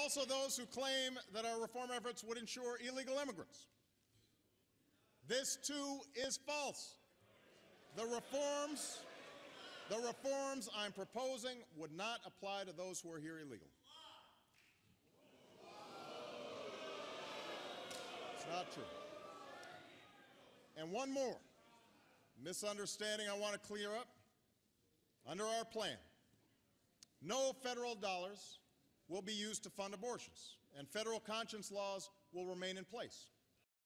also those who claim that our reform efforts would ensure illegal immigrants. This, too, is false. The reforms I'm proposing would not apply to those who are here illegally. It's not true. And one more misunderstanding I want to clear up. Under our plan, no federal dollars will be used to fund abortions, and federal conscience laws will remain in place.